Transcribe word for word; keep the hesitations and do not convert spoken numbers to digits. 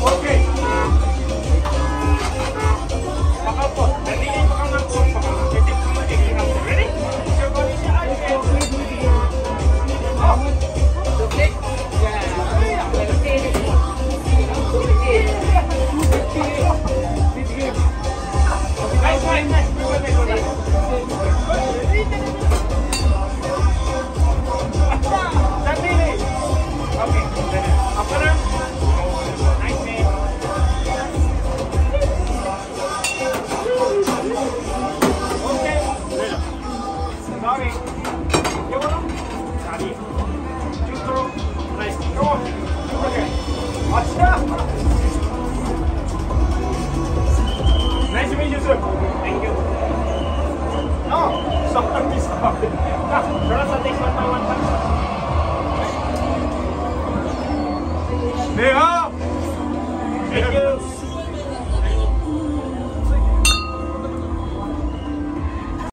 Okay. Baka po, nalilin pa ka nga po. Baka isip ka magiging out. Ready? So, bali siya ay. Oh! Duplik? Nice, nice, nice. Okay, apa na? Nice, man. Okay. Sorry. You want to? Sorry. Just throw. Nice. Go on. Okay. Watch that. Nice to meet you, sir. Thank you. No, sorry, sorry. Throw sa take one by one. Thank you.